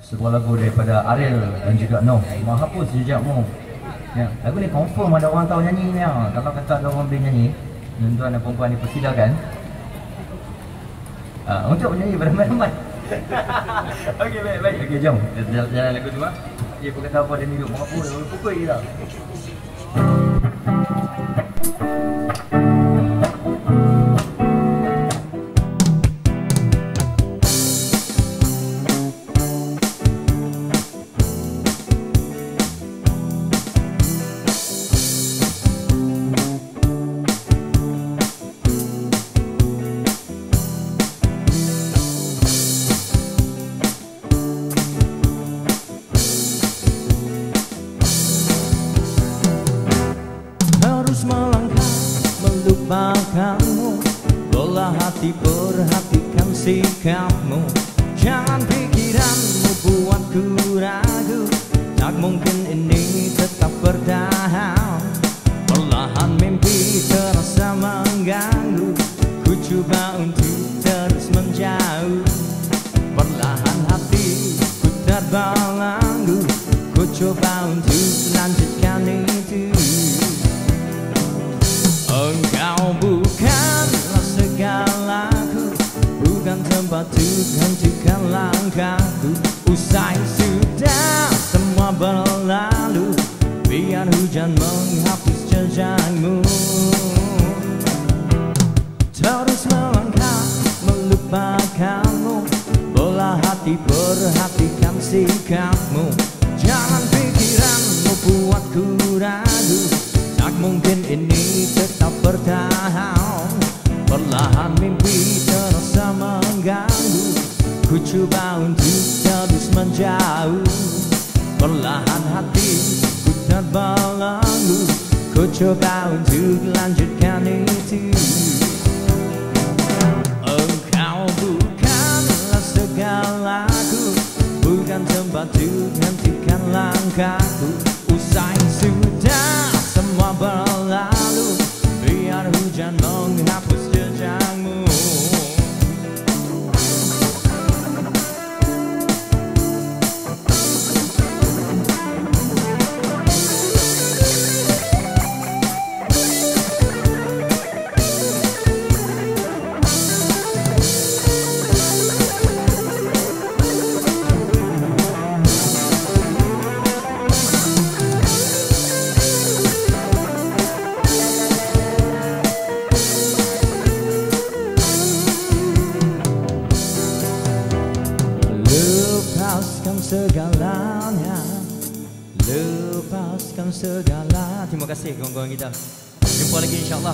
sebuah lagu daripada Ariel dan juga Noh, Menghapus Jejakmu. Ya, lagu ni confirm ada orang tahu nyanyi ni. Kalau kata ada orang boleh nyanyi, tuan-tuan dan puan-puan dipersilakan untuk menyanyi beramai-ramai. Okey, baik. Okey, jom kita jalan lagu tu. Dia pun kata apa dia hidup menghapus dah pukul je dah. Melangkah melupakanmu, bola hati perhatikan sikapmu. Jangan pikiranmu buatku ragu, tak mungkin ini tetap bertahan. Perlahan mimpi terasa mengganggu, ku coba untuk terus menjauh. Perlahan hati ku terbelenggu, ku coba untuk lanjutkan itu. Engkau bukanlah segalaku, bukan tempat untuk hentikan langkahku. Usai sudah semua berlalu, biar hujan menghapus jejakmu. Terus melangkah melupakanmu, bola hati perhatikan sikapmu. Jangan pikiranmu buatku ragu, tak mungkin ini tetap bertahan. Perlahan mimpi terasa mengganggu, ku coba untuk terus menjauh. Perlahan hati ku terbelenggu, ku coba untuk lanjutkan itu. Engkau bukanlah segalaku, bukan tempat untuk hentikan langkahku. Usai sudah semua berlalu, biar hujan menghapus jejakmu. Lepaskan segalanya, lepaskan segala. Terima kasih kawan-kawan kita. Jumpa lagi insyaAllah.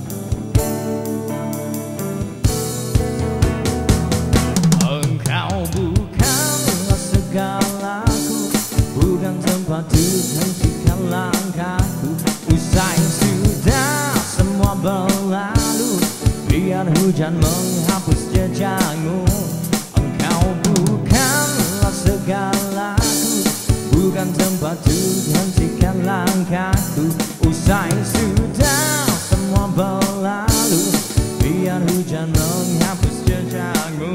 Engkau bukanlah segalaku, bukan tempat untuk hentikan langkahku. Usai sudah semua berlalu, biar hujan menghapus jejakmu. Engkau bukanlah segalaku, bukan tempat untuk hentikan langkahku. Usai sudah semua berlalu, biar hujan menghapus jejakmu.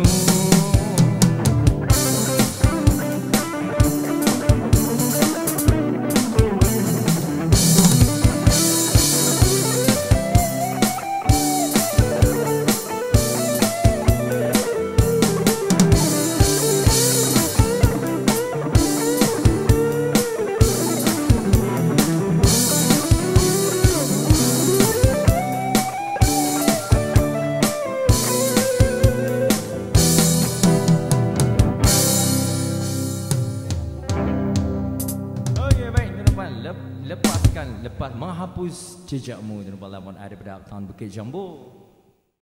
Lepas menghapus jejakmu. Tuan-tuan lawan ada pada tahun Bukit Jambu.